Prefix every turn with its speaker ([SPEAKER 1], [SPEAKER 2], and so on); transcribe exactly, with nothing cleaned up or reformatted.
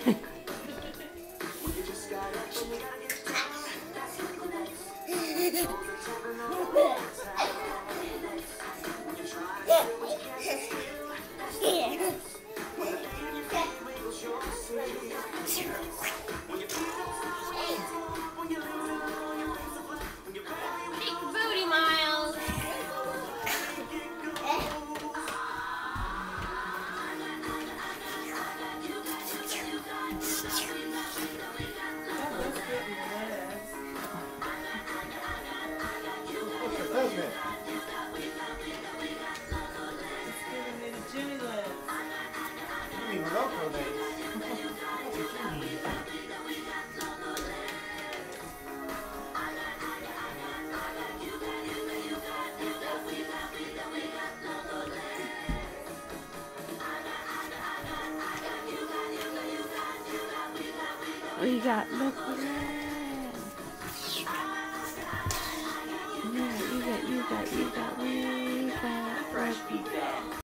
[SPEAKER 1] Booty Miles. We got, look at that. Yeah, you got, you got, you got, we got rugby.